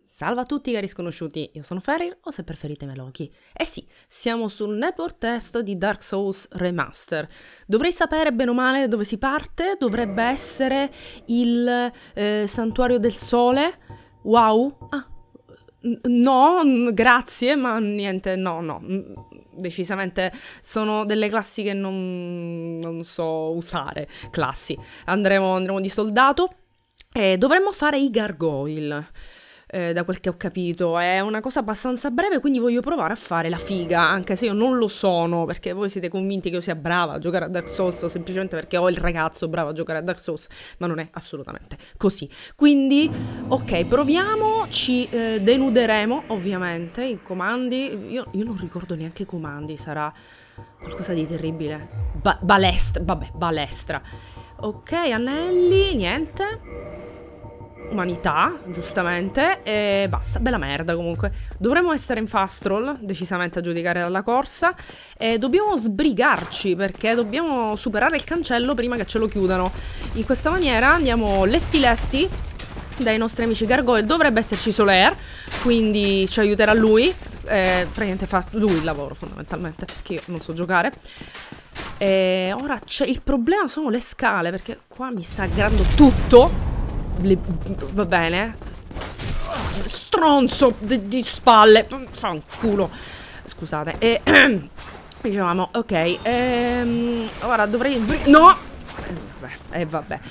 Salve a tutti cari sconosciuti, io sono Ferir o se preferite Meloki. Eh sì, siamo sul network test di Dark Souls Remaster. Dovrei sapere bene o male dove si parte, dovrebbe essere il Santuario del Sole. Wow, no, grazie, ma niente, no, decisamente sono delle classi che non so usare, classi. Andremo di soldato e dovremmo fare i gargoyle. Da quel che ho capito è una cosa abbastanza breve, quindi voglio provare a fare la figa, anche se io non lo sono, perché voi siete convinti che io sia brava a giocare a Dark Souls semplicemente perché ho il ragazzo bravo a giocare a Dark Souls, ma non è assolutamente così. Quindi ok, proviamo, ci denuderemo ovviamente i comandi. Io non ricordo neanche i comandi, sarà qualcosa di terribile. Balestra, vabbè, balestra. Ok, anelli, niente. Umanità, giustamente, e basta, bella merda comunque. Dovremmo essere in fast roll, decisamente a giudicare dalla corsa, e dobbiamo sbrigarci perché dobbiamo superare il cancello prima che ce lo chiudano. In questa maniera andiamo lesti dai nostri amici gargoyle. Dovrebbe esserci Solaire, quindi ci aiuterà lui, praticamente fa lui il lavoro fondamentalmente, che io non so giocare. E ora c'è il problema, sono le scale, perché qua mi sta aggravando tutto. Va bene. Stronzo di spalle. Fanculo. Scusate. Dicevamo, ok. Ora dovrei no. Vabbè.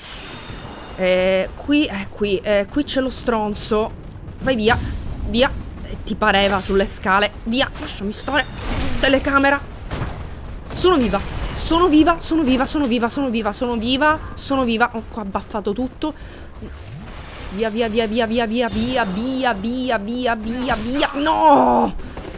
Qui c'è lo stronzo. Vai via. Via. Ti pareva sulle scale. Via. Lasciami stare. Telecamera. Sono viva. Sono viva. Ho qua abbaffato tutto. Via. No!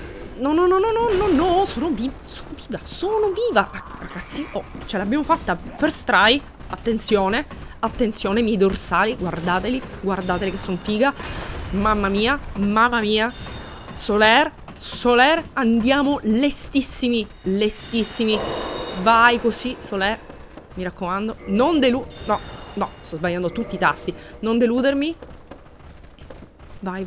No, sono viva. Ragazzi, ce l'abbiamo fatta. First try. Attenzione, i miei dorsali, guardateli che sono figa. Mamma mia. Solaire, andiamo lestissimi. Vai così, Solaire. Mi raccomando, non No, sto sbagliando tutti i tasti. Non deludermi. Vai.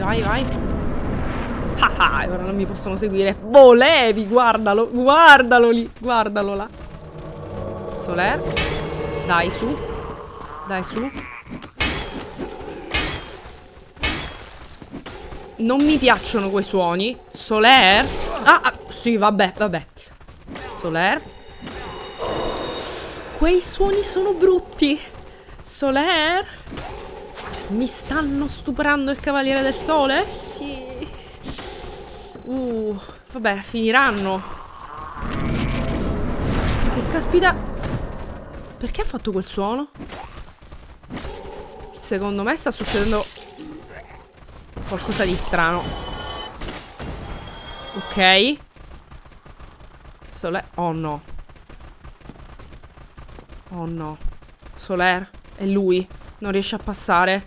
Ah, ora non mi possono seguire. Volevi, guardalo lì. Guardalo là. Solaire. Dai, su. Non mi piacciono quei suoni. Solaire. Sì, vabbè. Solaire. Quei suoni sono brutti. Solaire. Mi stanno stuprando il Cavaliere del Sole? Sì. Vabbè, finiranno. Che caspita. Perché ha fatto quel suono? Secondo me sta succedendo qualcosa di strano. Ok. Solaire. Oh no. Solaire. È lui. Non riesce a passare.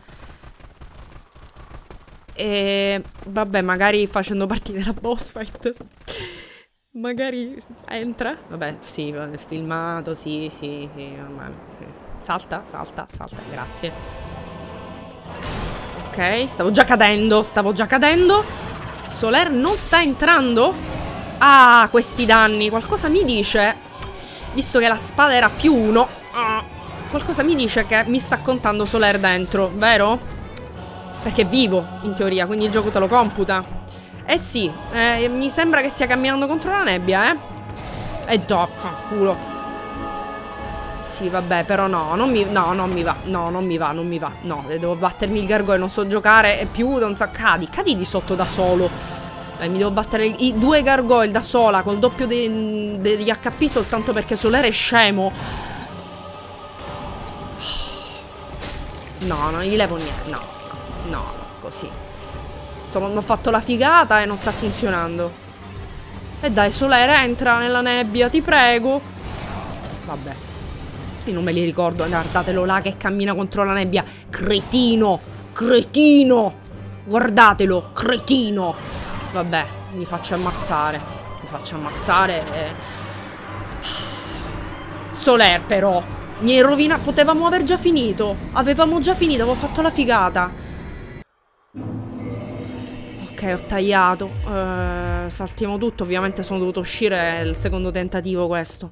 E vabbè, magari facendo partire la boss fight magari entra. Vabbè, sì, il filmato, sì. Salta, grazie. Ok, stavo già cadendo. Solaire non sta entrando. Ah, questi danni. Qualcosa mi dice, visto che la spada era +1, qualcosa mi dice che mi sta contando Solaire dentro, vero? Perché è vivo, in teoria, quindi il gioco te lo computa. Eh sì, mi sembra che stia camminando contro la nebbia, culo. Sì, vabbè, però non mi va. No, devo battermi il gargoyle, non so giocare, è più, non so, cadi di sotto da solo. Mi devo battere i 2 gargoyle da sola col doppio degli HP soltanto perché Solaire è scemo. No, non gli levo niente. No, così. Insomma, ho fatto la figata e non sta funzionando. E dai, Solaire, entra nella nebbia, ti prego. Vabbè. Io non me li ricordo. Guardatelo là che cammina contro la nebbia. Cretino. Guardatelo, cretino. Vabbè, mi faccio ammazzare. Solaire però mi hai rovinato. Potevamo aver già finito. Avevamo già finito, avevo fatto la figata. Ok, ho tagliato. Saltiamo tutto. Ovviamente sono dovuto uscire. È il secondo tentativo questo.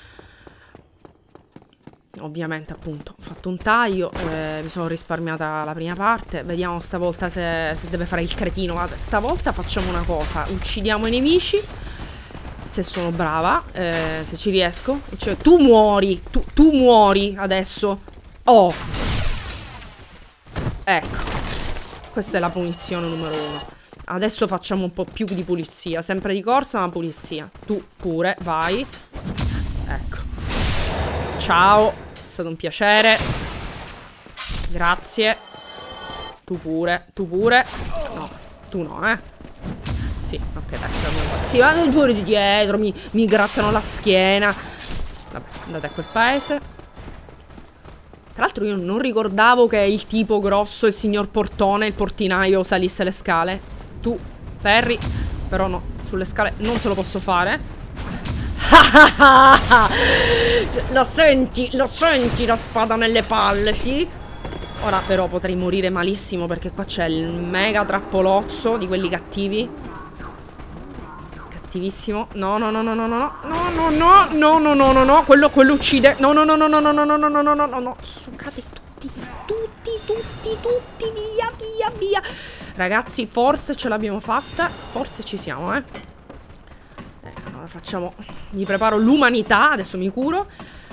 Ovviamente, appunto, ho fatto un taglio. Mi sono risparmiata la prima parte. Vediamo stavolta se deve fare il cretino. Vabbè, stavolta facciamo una cosa. Uccidiamo i nemici. Se sono brava. Se ci riesco. Cioè, tu muori. Tu muori adesso. Oh. Ecco. Questa è la punizione numero 1. Adesso facciamo un po' più di pulizia. Sempre di corsa, ma pulizia. Tu pure, vai. Ecco. Ciao. È stato un piacere. Grazie. Tu pure, tu pure. No, tu no, Sì, ok, dai. Sì, ma pure di dietro. Mi grattano la schiena. Vabbè, andate a quel paese. Tra l'altro io non ricordavo che il tipo grosso, il signor Portone, il portinaio, salisse le scale. Tu, Perry. Però no, sulle scale non te lo posso fare. Lo senti la spada nelle palle, sì? Ora però potrei morire malissimo perché qua c'è il mega trappolozzo di quelli cattivi. Cattivissimo. No, no, no, no, no, no, no, no, no, no, no, no, no, no, quello uccide. No, no, no, no, no, no, no, no, no, no, no, no, no, no, succate tutti, via, via, via. Ragazzi, forse ce l'abbiamo fatta. Forse ci siamo, allora facciamo. Mi preparo l'umanità. Adesso mi curo.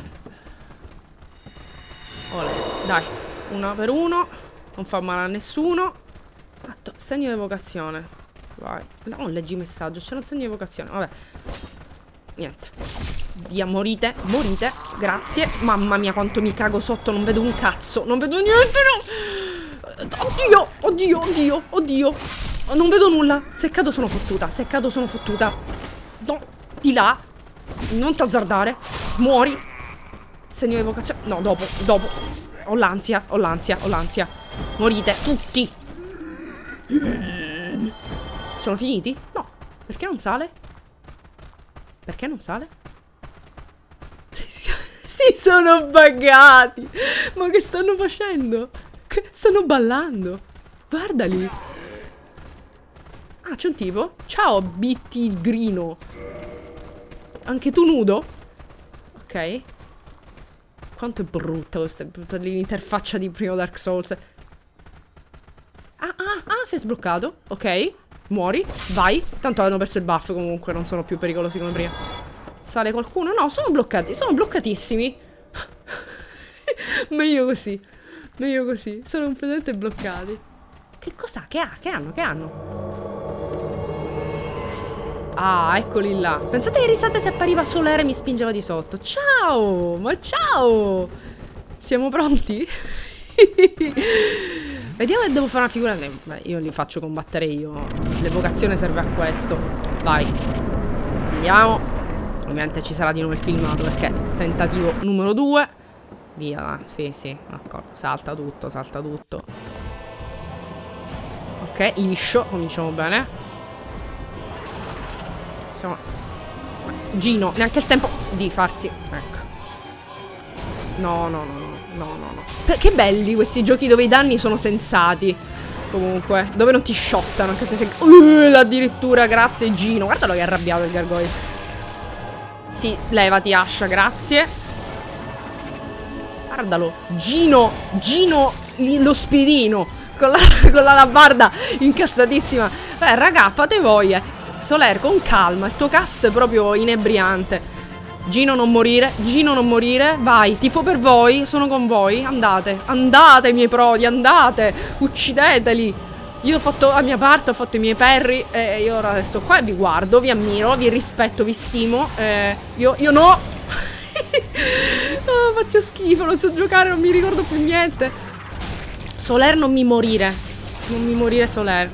Olè, dai. Uno per uno. Non fa male a nessuno. Segno di evocazione. Vai. No, leggi messaggio. C'era un segno di evocazione. Vabbè. Niente. Via, morite. Morite. Grazie. Mamma mia, quanto mi cago sotto. Non vedo un cazzo. Non vedo niente, no. Oddio, oddio, oddio, oddio. Non vedo nulla. Se cado sono fottuta. Se cado sono fottuta. No, di là. Non t'azzardare. Muori. Segno di evocazione. No, dopo. Ho l'ansia, ho l'ansia, ho l'ansia. Morite, tutti. Sono finiti? No. Perché non sale? Perché non sale? Si sono buggati. Ma che stanno facendo? Stanno ballando. Guardali. Ah, c'è un tipo. Ciao, BT Grino. Anche tu nudo? Ok. Quanto è brutta questa l'interfaccia di primo Dark Souls. Ah, si è sbloccato. Ok. Muori. Vai. Tanto hanno perso il buff comunque. Non sono più pericolosi come prima. Sale qualcuno? No, sono bloccati. Sono bloccatissimi. Meglio così. Meglio così. Sono completamente bloccati. Che cos'ha? Che hanno? Che hanno? Ah, eccoli là. Pensate che risate se appariva Solere e mi spingeva di sotto. Ciao! Ma ciao! Siamo pronti? Vediamo se devo fare una figura. Beh, io li faccio combattere io. L'evocazione serve a questo. Vai. Andiamo. Ovviamente ci sarà di nuovo il filmato perché tentativo numero 2. Via, dai. Sì, d'accordo. Salta tutto, salta tutto. Ok, liscio. Cominciamo bene. Gino, neanche il tempo di farsi. Ecco. No. Che belli questi giochi dove i danni sono sensati. Comunque, dove non ti shottano. Anche se sei. Addirittura, grazie Gino. Guardalo che è arrabbiato il gargoyle. Sì, levati Ascia, grazie. Guardalo. Gino, lo spirino. Con la alabarda incazzatissima. Raga, fate voi, Soler, con calma, il tuo cast è proprio inebriante. Gino non morire, vai, tifo per voi, sono con voi, andate miei prodi, andate, uccideteli. Io ho fatto la mia parte, ho fatto i miei perri e io ora resto qua e vi guardo, vi ammiro, vi rispetto, vi stimo, io no. Oh, faccio schifo, non so giocare, non mi ricordo più niente. Soler, non mi morire Soler.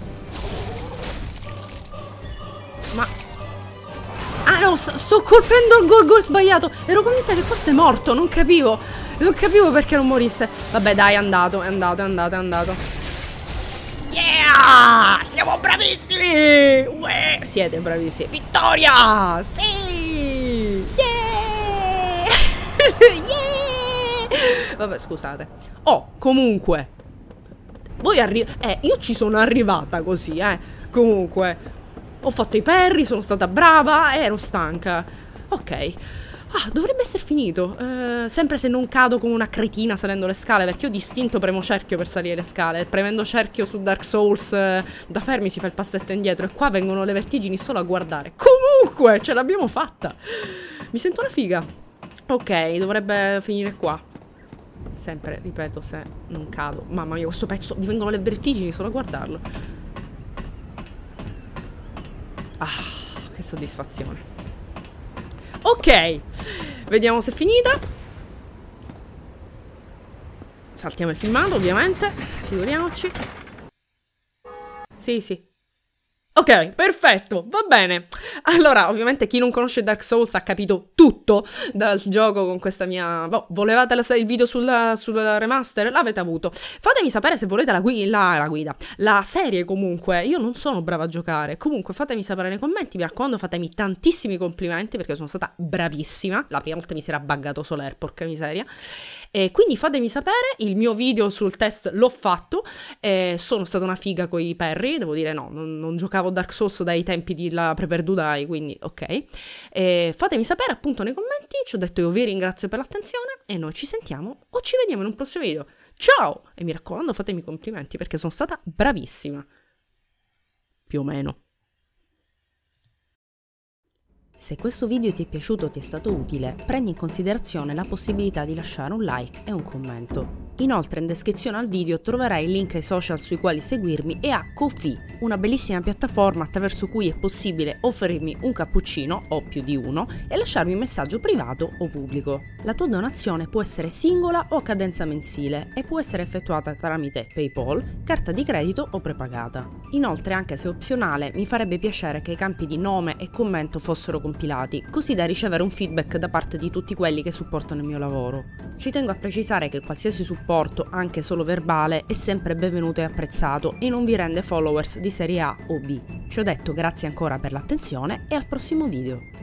Ma... Ah no, sto colpendo il gorgo sbagliato. Ero convinta che fosse morto, non capivo perché non morisse. Vabbè dai, è andato. Yeah! Siamo bravissimi! Uè, siete bravissimi. Vittoria! Sì! Yeah! Yeah! Vabbè, scusate. Oh, comunque io ci sono arrivata così, comunque, ho fatto i parry, sono stata brava, ero stanca. Ok. Ah, dovrebbe essere finito. Sempre se non cado come una cretina salendo le scale, perché io distinto premo cerchio per salire le scale. Premendo cerchio su Dark Souls da fermi si fa il passetto indietro, e qua vengono le vertigini solo a guardare. Comunque, ce l'abbiamo fatta. Mi sento una figa. Ok, dovrebbe finire qua. Sempre, ripeto, se non cado. Mamma mia, questo pezzo, mi vengono le vertigini solo a guardarlo. Ah, che soddisfazione. Ok, vediamo se è finita. Saltiamo il filmato, ovviamente. Figuriamoci. Sì, sì. Ok, perfetto, va bene. Allora, ovviamente chi non conosce Dark Souls ha capito tutto dal gioco con questa mia... Boh, volevate il video sul remaster? L'avete avuto. Fatemi sapere se volete la guida. La serie comunque, io non sono brava a giocare. Comunque fatemi sapere nei commenti, mi raccomando, fatemi tantissimi complimenti perché sono stata bravissima. La prima volta mi si era buggato Soler, porca miseria. E quindi fatemi sapere, il mio video sul test l'ho fatto, sono stata una figa con i parry, devo dire no, non giocavo Dark Souls dai tempi della Prepper to Die, quindi ok. Fatemi sapere appunto nei commenti, ci ho detto io vi ringrazio per l'attenzione e noi ci sentiamo o ci vediamo in un prossimo video. Ciao! E mi raccomando fatemi complimenti perché sono stata bravissima. Più o meno. Se questo video ti è piaciuto o ti è stato utile, prendi in considerazione la possibilità di lasciare un like e un commento. Inoltre in descrizione al video troverai il link ai social sui quali seguirmi e a Ko-fi, una bellissima piattaforma attraverso cui è possibile offrirmi un cappuccino, o più di uno, e lasciarmi un messaggio privato o pubblico. La tua donazione può essere singola o a cadenza mensile e può essere effettuata tramite PayPal, carta di credito o prepagata. Inoltre, anche se opzionale, mi farebbe piacere che i campi di nome e commento fossero compilati, così da ricevere un feedback da parte di tutti quelli che supportano il mio lavoro. Ci tengo a precisare che qualsiasi supporto, anche solo verbale, è sempre benvenuto e apprezzato e non vi rende followers di serie A o B. Ci ho detto grazie ancora per l'attenzione e al prossimo video.